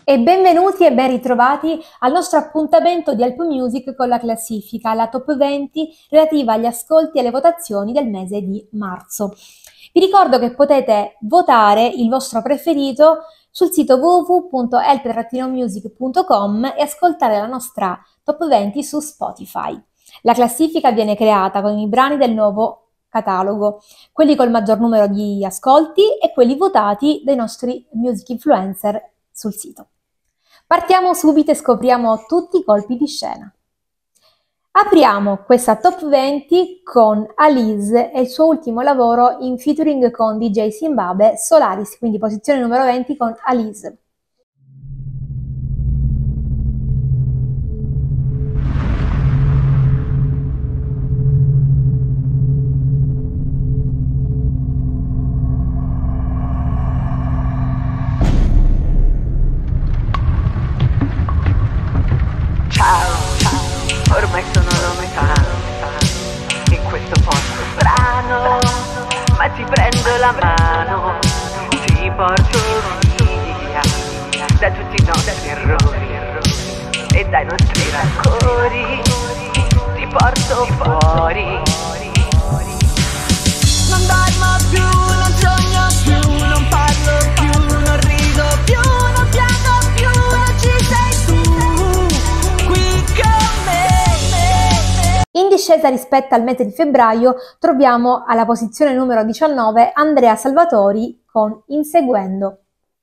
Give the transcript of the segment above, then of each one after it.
E benvenuti e ben ritrovati al nostro appuntamento di Help Music con la classifica, la top 20 relativa agli ascolti e alle votazioni del mese di marzo. Vi ricordo che potete votare il vostro preferito sul sito www.help-music.com e ascoltare la nostra top 20 su Spotify. La classifica viene creata con i brani del nuovo catalogo, quelli col maggior numero di ascolti e quelli votati dai nostri music influencer sul sito. Partiamo subito e scopriamo tutti i colpi di scena. Apriamo questa top 20 con Alice e il suo ultimo lavoro in featuring con DJ Zimbabwe, Solaris, quindi posizione numero 20 con Alice. Ormai sono la metà in questo posto strano, ma ti prendo la mano, ti porto via da tutti i nostri errori e dai nostri rancori, ti porto fuori. Non dormo più, non sogno più, non parlo più, non rido più, non piango più, non ci sei tu qui con me. In discesa rispetto al mese di febbraio troviamo alla posizione numero 19 Andrea Salvatori con Inseguendo.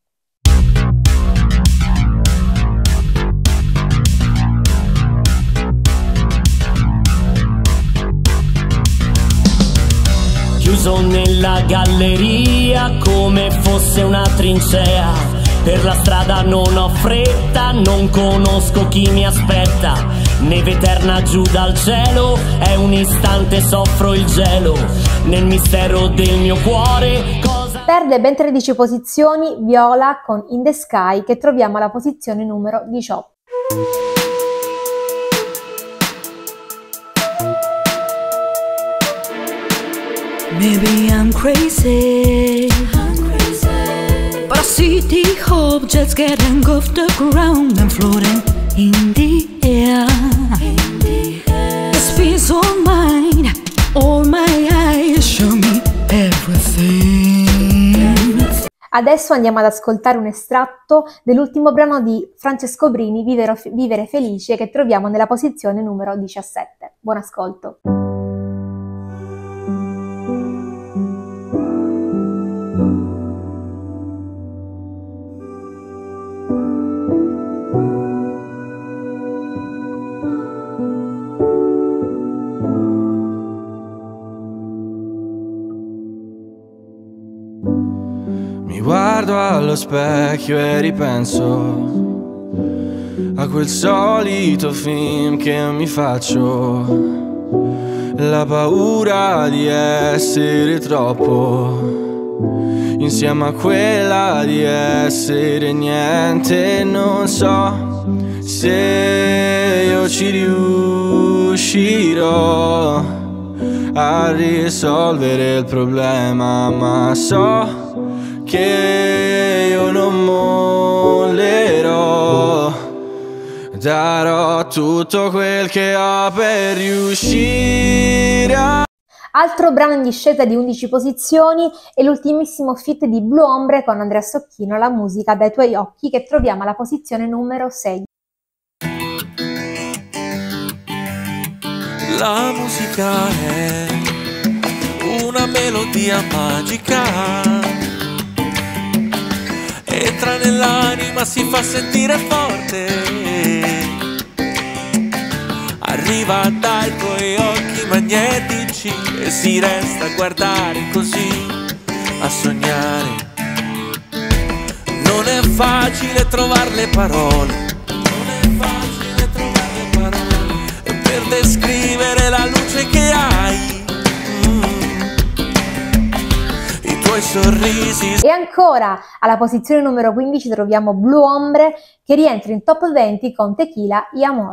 Chiuso nella galleria come fosse una trincea, per la strada non ho fretta, non conosco chi mi aspetta. Neve eterna giù dal cielo, è un istante, soffro il gelo, nel mistero del mio cuore. Perde ben 13 posizioni Viola con In the Sky, che troviamo alla posizione numero 18. Maybe I'm crazy, but I see the objects getting off the ground and floating in the air. This peace of mind, all my eyes show me everything. Adesso andiamo ad ascoltare un estratto dell'ultimo brano di Francesco Brini, Vivere Felice, che troviamo nella posizione numero 17. Buon ascolto. Mi guardo allo specchio e ripenso a quel solito film che mi faccio, la paura di essere troppo, insieme a quella di essere niente. Non so se io ci riuscirò a risolvere il problema, ma so che io non mollerò, darò tutto quel che ho per riuscire a... Altro brano in discesa di 11 posizioni è l'ultimissimo feat di Blu Ombre con Andrea Socchino, La musica dai tuoi occhi, che troviamo alla posizione numero 6. La musica è una melodia magica, entra nell'anima, si fa sentire forte, arriva dai tuoi occhi magnetici e si resta a guardare così, a sognare. Non è facile trovare le parole, per descrivere la luce che hai, i tuoi sorrisi. E ancora alla posizione numero 15 troviamo Blu Ombre, che rientra in top 20 con Tequila y Amor.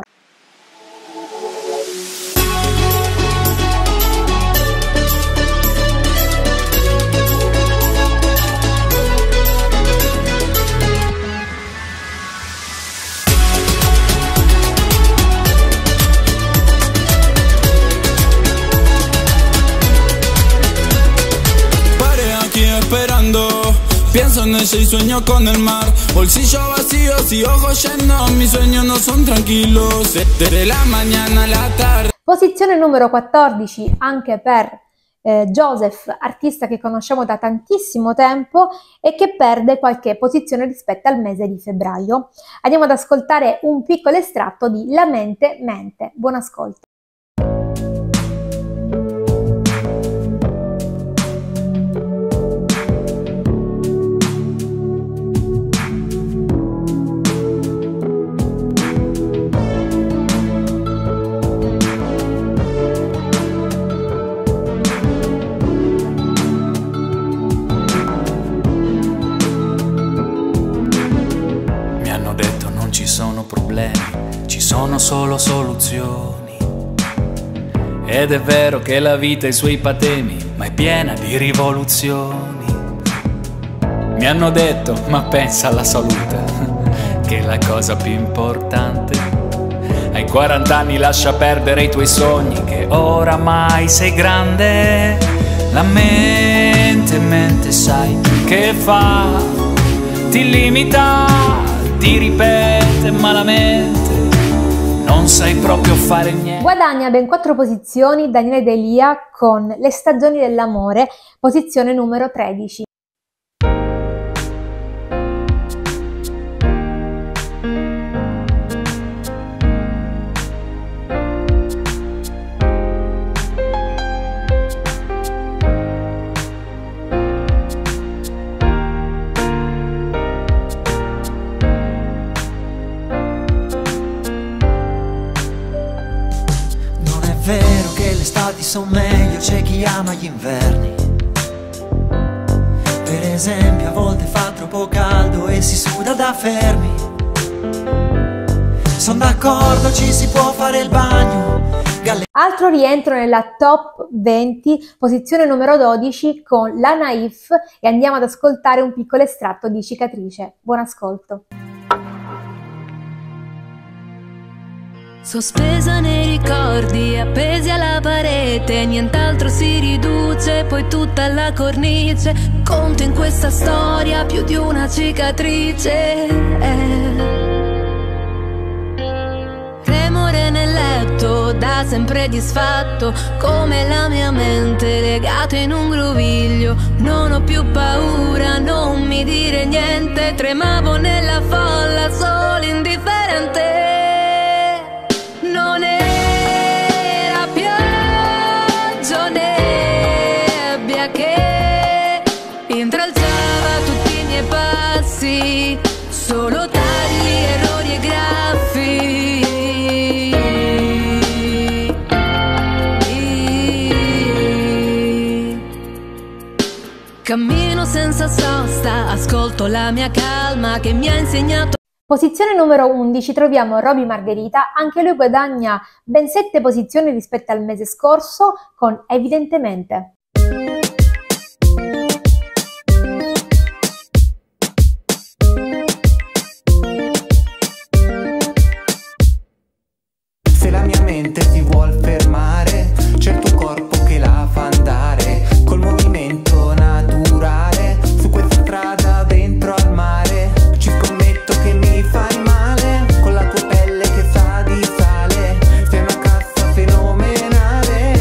Pienso en ella y sueño con el mar. Bolsillos vacíos y ojos llenos, mis sueños no son tranquilos. Desde la mañana a la tarde. Posizione numero 14 anche per Joseph, artista che conosciamo da tantissimo tempo e che perde qualche posizione rispetto al mese di febbraio. Andiamo ad ascoltare un piccolo estratto di La mente mente. Buon ascolto. Ci sono solo soluzioni. Ed è vero che la vita ha i suoi patemi, ma è piena di rivoluzioni. Mi hanno detto, ma pensa alla salute, che è la cosa più importante. Ai 40 anni lascia perdere i tuoi sogni, che oramai sei grande. La mente sai che fa, ti limita, ti ripete malamente, non sai proprio fare niente. Guadagna ben 4 posizioni Daniele Delia con Le stagioni dell'amore, posizione numero 13. È vero che le estati sono meglio, c'è chi ama gli inverni. Per esempio a volte fa troppo caldo e si suda da fermi. Sono d'accordo, ci si può fare il bagno. Altro rientro nella top 20, posizione numero 12 con La Naif, e andiamo ad ascoltare un piccolo estratto di Cicatrice. Buon ascolto. Sospesa nei ricordi, appesi alla parete, nient'altro si riduce, poi tutta la cornice. Conto in questa storia più di una cicatrice. Remore nel letto, da sempre disfatto, come la mia mente legata in un groviglio. Non ho più paura, non mi dire niente, tremavo nella folla, solo indifferente. Non era pioggia o nebbia che intralciava tutti i miei passi, solo tagli, errori e graffi. Cammino senza sosta, ascolto la mia calma che mi ha insegnato. Posizione numero 11 troviamo Roby Margherita, anche lui guadagna ben 7 posizioni rispetto al mese scorso con Evidentemente. Se la mia mente ti vuol fermare, c'è il tuo corpo che la fa andare, col movimento naturale, su questa strada dentro al mare. Ci scommetto che mi fai male, con la tua pelle che sa di sale, sei una cassa fenomenale.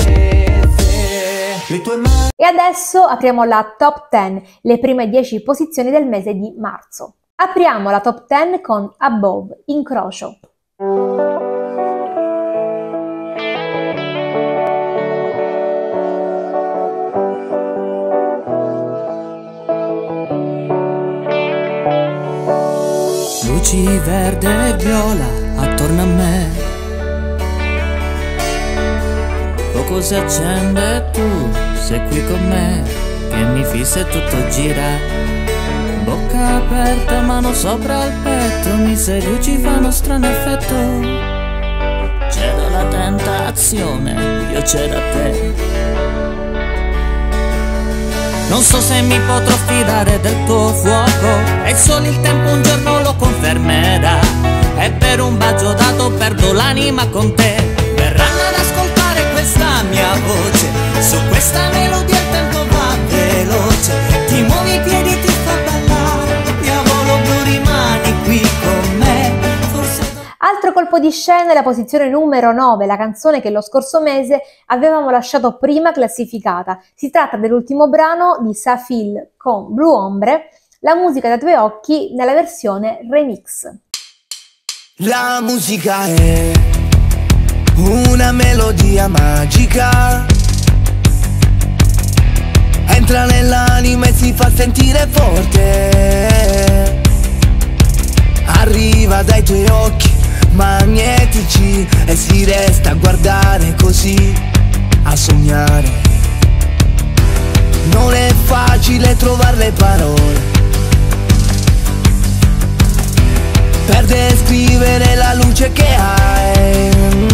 Se le tue mani. E adesso apriamo la top 10, le prime 10 posizioni del mese di marzo. Apriamo la top 10 con Above, Incrocio. Luci verde e viola attorno a me, poco si accende e tu sei qui con me, che mi fissa e tutto gira, bocca aperta, mano sopra il petto, mi seduci, fanno strano effetto, cedo la tentazione, io cedo a te. Non so se mi potrò fidare del tuo fuoco, e solo il tempo un giorno lo confermerà, e per un bacio dato perdo l'anima con te. Verranno ad ascoltare questa mia voce, su questa melodia il tempo va veloce, ti muovi i piedi, ti fai colpo di scena è la posizione numero 9, la canzone che lo scorso mese avevamo lasciato prima classificata. Si tratta dell'ultimo brano di Safil con Blue Ombre, la musica da due occhi nella versione remix. La musica è una melodia magica, entra nell'anima e si fa sentire forte. Arriva dai tuoi occhi magnetici e si resta a guardare così, a sognare. Non è facile trovare le parole per descrivere la luce che hai.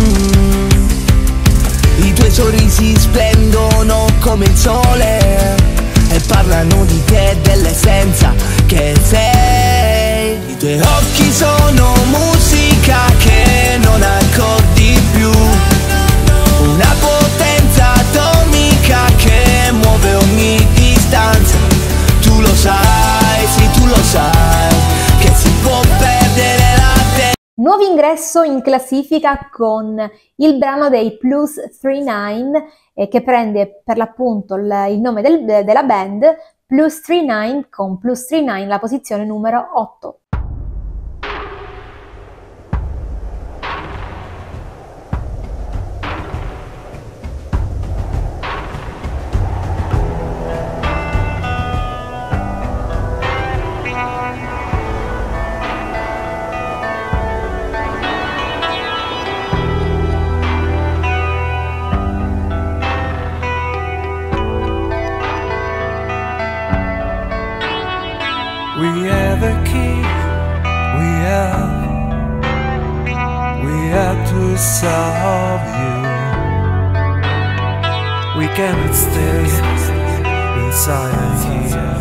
I tuoi sorrisi splendono come il sole e parlano di te e dell'essenza che sei. I tuoi occhi sono musica che non ha accordi più, una potenza atomica che muove ogni distanza. Tu lo sai, sì tu lo sai, che si può perdere la te. Nuovo ingresso in classifica con il brano dei Plus 39 che prende per l'appunto il nome della band, Plus 39 con Plus 39 la posizione numero 8. We have a key, we have to solve you. We cannot stay inside here.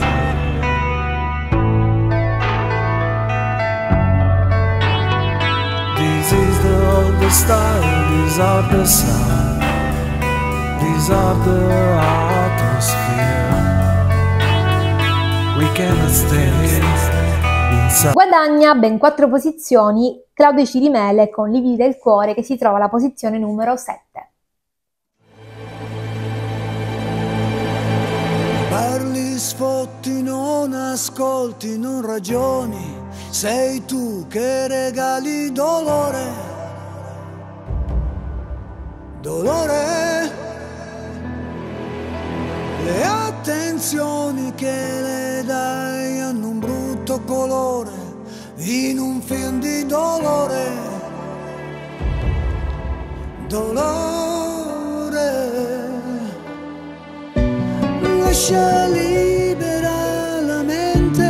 This is the old style, these are the sound, these are the atmosphere. We cannot stay inside. Guadagna ben 4 posizioni Claudio Cirimele con Lividi del cuore, che si trova alla posizione numero 7. Parli, sfotti, non ascolti, non ragioni, sei tu che regali dolore, dolore. Le attenzioni che le dai hanno un brutto colore in un film di dolore, dolore. Lascia libera la mente,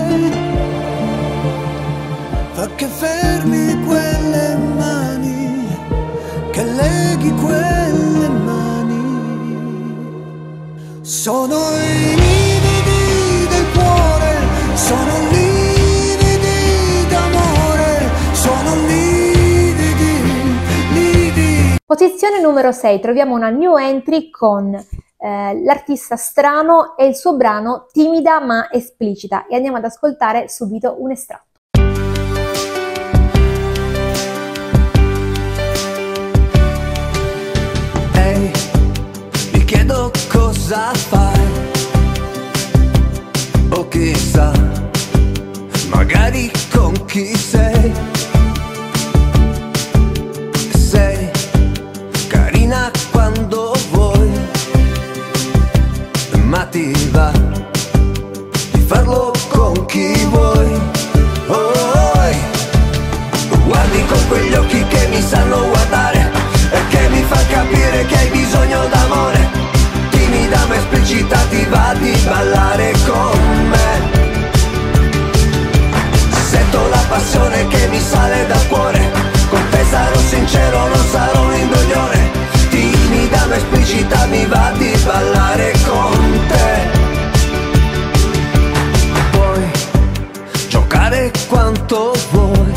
fa che fermi quelle mani, che leghi quelle mani. Sono i lividi del cuore, sono lividi d'amore, sono lividi, lividi. Posizione numero 6 troviamo una new entry con l'artista Strano e il suo brano Timida ma esplicita, e andiamo ad ascoltare subito un estratto. Ehi, mi chiedo cosa fai, o chissà, magari con chi sei. Sei carina quando vuoi, ma ti va di farlo con chi vuoi. Guardi con quegli occhi che mi sanno guardare e che mi fa capire che hai bisogno d'amore. Timida ma esplicita, ti va di ballare con me. Sento la passione che mi sale dal cuore, con te sarò sincero, non sarò un imbroglione. Timida ma esplicita, mi va di ballare con te. Puoi giocare quanto vuoi,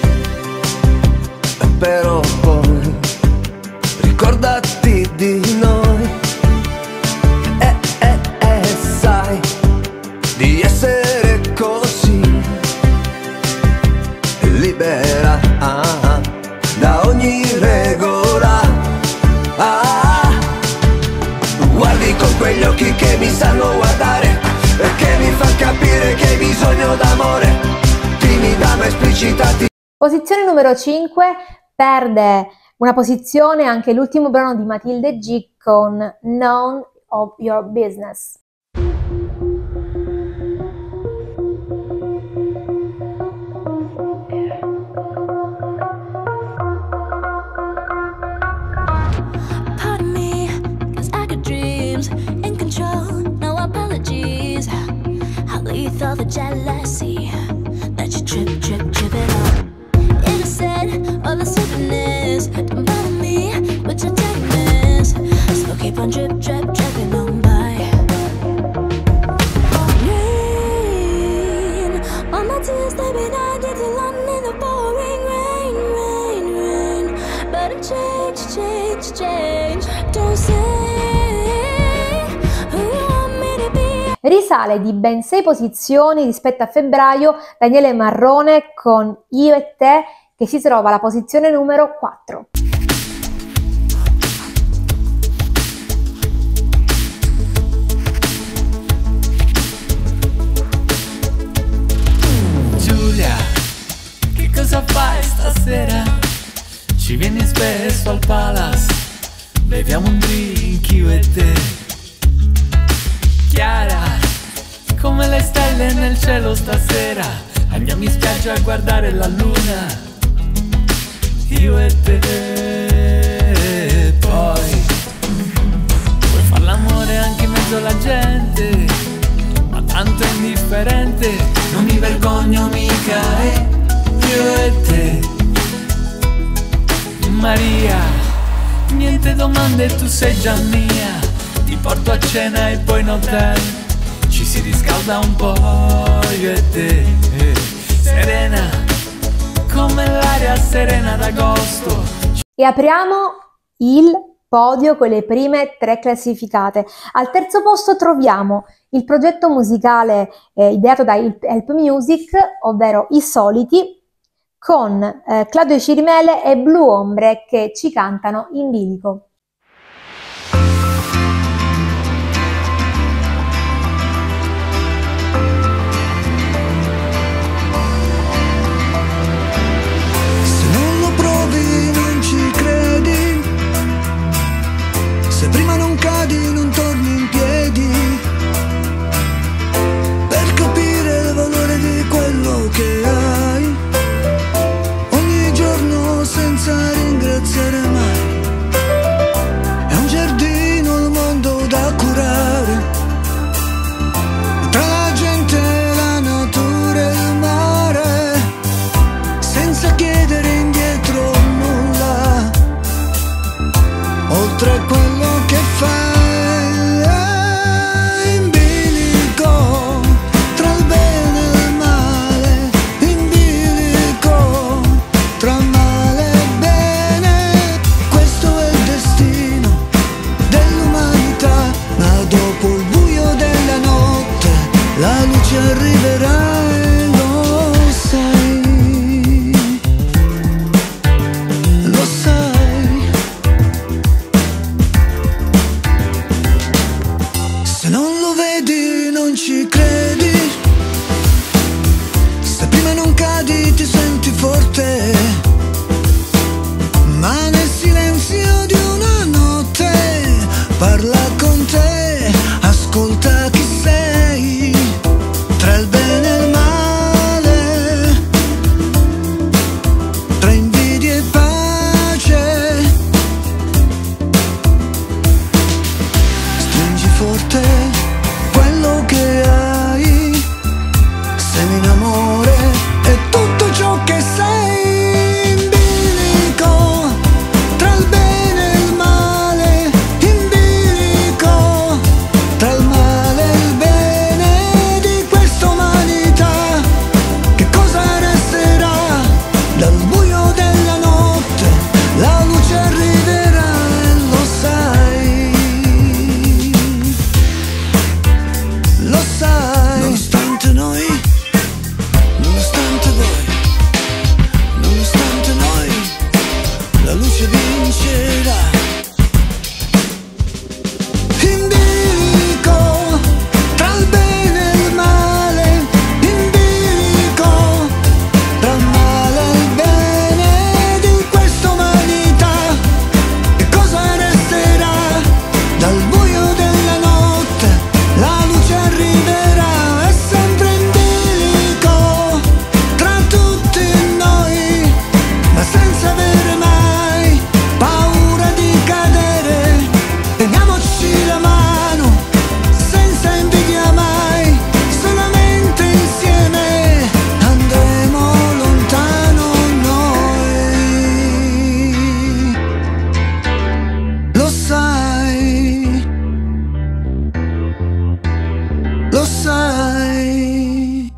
però poi ricordati di noi. Sai, guardi con quegli occhi che mi sanno guardare e che mi fa capire che hai bisogno d'amore, timida ma esplicitati. Posizione numero 5, perde una posizione anche l'ultimo brano di Matilde G con None of Your Business. Pardon me, 'cause I got dreams in control, no apologies. How lethal the jealousy that you trip it up. Innocent of the sweetness, don't bother me with your tenderness. So keep on dripping on by. Rain on my tears, they be not getting on in the pouring rain. But I'm change. Don't say who you want me to be. Risale di ben 6 posizioni rispetto a febbraio Daniele Marrone con Io e te, che si trova alla posizione numero 4. Giulia, che cosa fai stasera? Ci vieni spesso al Palace, beviamo un drink io e te. Chiara, come le stelle nel cielo stasera, andiamo in spiaggia a guardare la luna, io e te. Poi puoi far l'amore anche in mezzo alla gente, ma tanto è indifferente, non mi vergogno mica, io e te. Maria, niente domande, tu sei già mia, ti porto a cena e poi in hotel, ci si riscalda un po' io e te. Serena, come l'aria serena d'agosto. E apriamo il podio con le prime 3 classificate. Al terzo posto troviamo il progetto musicale ideato da Help Music, ovvero I Soliti, con Claudio Cirimele e Blu Ombre che ci cantano In bilico. Se non lo provi non ci credi, se prima non cadi non torni in piedi, per capire il valore di quello che hai, senza ringraziare mai. È un giardino, il mondo da curare, tra la gente, la natura e il mare, senza chiedere indietro nulla, oltre a quello che fai. In bilico, tra il bene e il male, in bilico, tra il male. La luce arriverà e lo sai, lo sai. Se non lo vedi non ci credi, se prima non cadi ti senti forte, ma nel silenzio di una notte parla con te, ascolta chi sei. Tra il bene e il male, tra invidia e pace, stringi forte quello che hai, semi in amore e tutto ciò che sei. In bilico, tra il bene e il male, in bilico, tra il male e il bene. Dal buio della notte la luce arriverà e lo sai.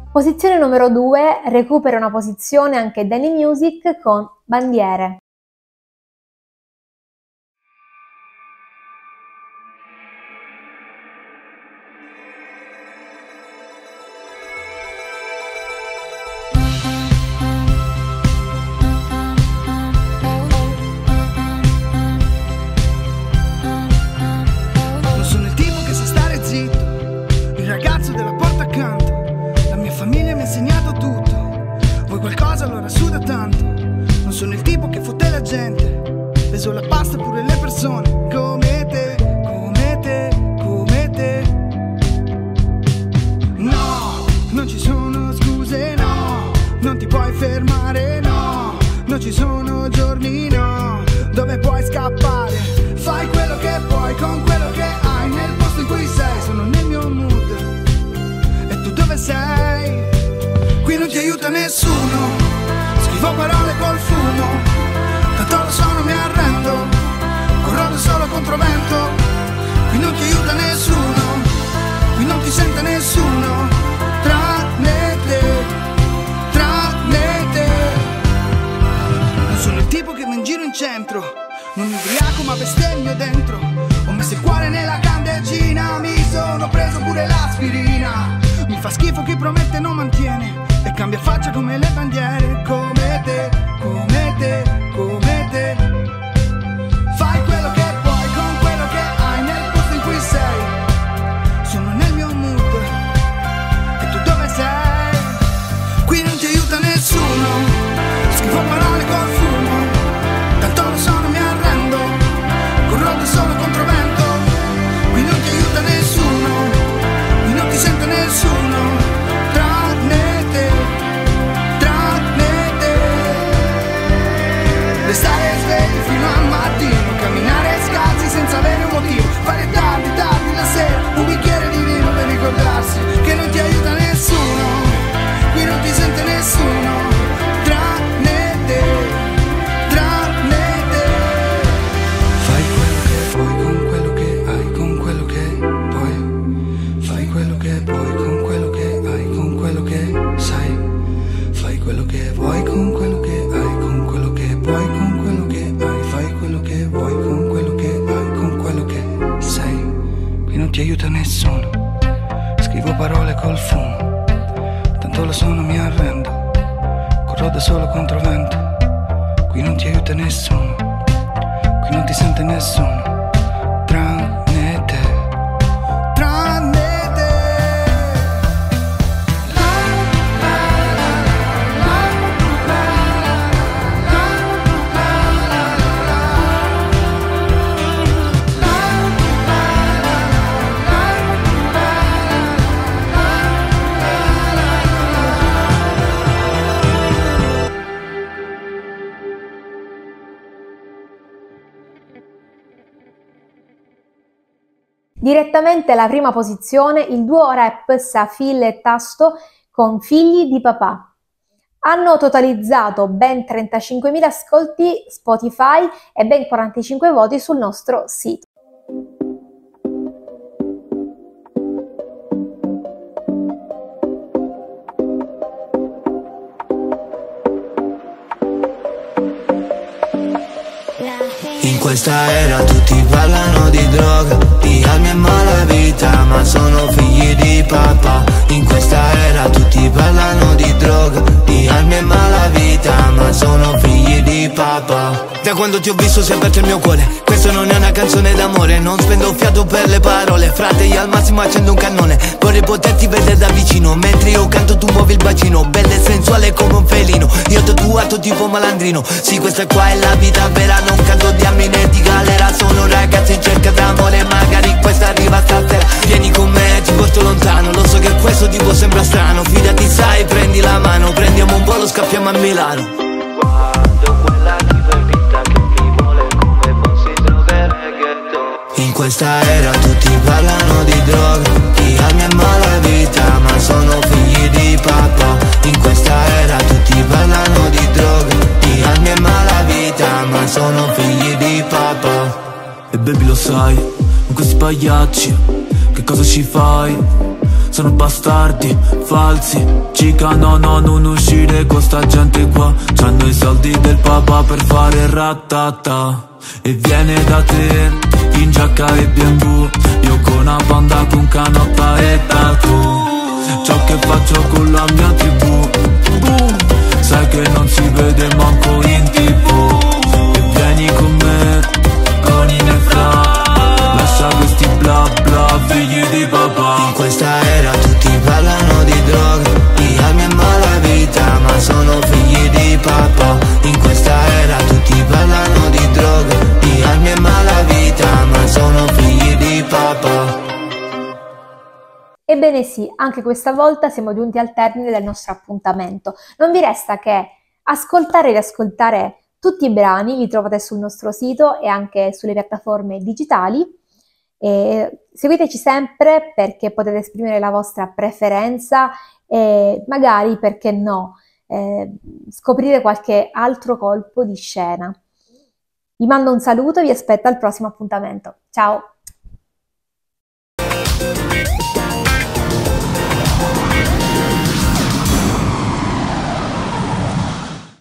Posizione numero 2, recupera una posizione anche Danny Music con Bandiere. Non sono il tipo che sa stare zitto, il ragazzo della porta accanto. La mia famiglia mi ha insegnato tutto. Vuoi qualcosa allora suda tanto. Non sono il tipo che fotte la gente, peso la pasta pure le persone. Come te, come te, come te. No, non ci sono scuse, no. Non ti puoi fermare, no. Non ci sono giorni, no, dove puoi scappare. Fai quello che puoi con quello che hai nel posto in cui sei. Sono nel mio mood. E tu dove sei? Qui non ti aiuta nessuno. Scrivo parole col fumo. Tanto lo so, non mi arrendo. Corro solo contro vento. Qui non ti aiuta nessuno. Qui non ti sente nessuno. Tranne te, tranne te. Non sono il tipo che va in giro in centro. Non mi ubriaco ma bestemmio dentro. Ho messo il cuore nella candeggina. Mi sono preso pure l'aspirina. Mi fa schifo chi promette e non mantiene. E cambia faccia come le bandiere. Come te, come te, come te. Fai quello che puoi con quello che hai nel posto in cui sei. Sono nel mio mood. E tu dove sei? Qui non ti aiuta nessuno. Scrivo parole col fumo. Tanto lo so, non mi arrendo. Corro solo contro vento. Qui non ti aiuta nessuno. Qui non ti sente nessuno. Tranne te, tranne te. Restare svegli fino al mattino. Camminare scalzi senza avere un motivo. Fare tardi, tardi la sera. Un bicchiere di vino per ricordarsi che non ti aiuta nessuno. Qui non ti sente nessuno. Tranne te, tranne te. Fai quello che puoi con quello che hai, con quello che puoi. Fai quello che puoi con quello che hai, con quello che sai. Fai quello che vuoi con quello che hai, con quello che puoi, con quello che hai. Fai quello che vuoi con quello che hai, con quello che sei. Qui non ti aiuta nessuno. Scrivo parole col fumo. Tanto lo so, non mi arrendo. Corro da solo contro vento. Qui non ti aiuta nessuno. Qui non ti sente nessuno. Tranne te, tranne te. Direttamente alla prima posizione il duo rap Safil e Tasto con Figli di papà. Hanno totalizzato ben 35.000 ascolti Spotify e ben 45 voti sul nostro sito. In questa era tutti parlano di droga, di armi e malavita, ma sono figli di papà. In questa era tutti parlano di droga, di armi e malavita, ma sono figli di papà. Da quando ti ho visto si è aperto il mio cuore. Questo non è una canzone d'amore, non spendo fiato per le parole. Frate, io al massimo accendo un cannone. Vorrei poterti vedere da vicino, mentre io canto tu muovi il bacino. Bella e sensuale come un felino, io t'ho tatuato tipo malandrino. Sì, questa qua è la vita vera, non canto di armi né di galera. Sono un ragazzo in cerca d'amore, magari questa arriva stasera. Vieni con me, ti porto lontano, lo so che questo tipo sembra strano. Fidati, sai, prendi la mano, prendiamo un volo, scappiamo a Milano. Guardo quella tipa in vita che mi vuole come fossi droga reggaeton. In questa era tutti parlano di droga, di armi e malavita, ma sono figli di papà. In questa era tutti parlano di droga, di armi e malavita, ma sono figli di papà. E baby lo sai, con questi pagliacci, che cosa ci fai? sono bastardi, falsi. Cica no, non uscire con sta gente qua. C'hanno i soldi del papà per fare ratata. E viene da te, in giacca e BMW. Io con una banda con canotta e tatu. Ciò che faccio con la mia TV, sai che non si vede manco in TV. E vieni con me, con i nefra. Lascia questi bla bla, figli di papà. In questa era tutti parlano di droga, di armi e malavita, ma sono figli di papà. In questa era tutti parlano di droga, di armi e malavita, ma sono figli di papà. Ebbene sì, anche questa volta siamo giunti al termine del nostro appuntamento. Non vi resta che ascoltare e riascoltare tutti i brani, li trovate sul nostro sito e anche sulle piattaforme digitali. Seguiteci sempre perché potete esprimere la vostra preferenza e magari, perché no, scoprire qualche altro colpo di scena. Vi mando un saluto e vi aspetto al prossimo appuntamento. Ciao!